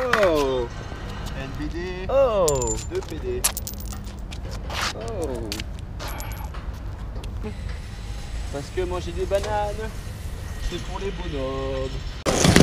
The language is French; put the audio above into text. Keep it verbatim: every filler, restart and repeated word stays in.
Oh. N B D. Oh. deux P D. Oh. Parce que manger des bananes, c'est pour les bonhommes.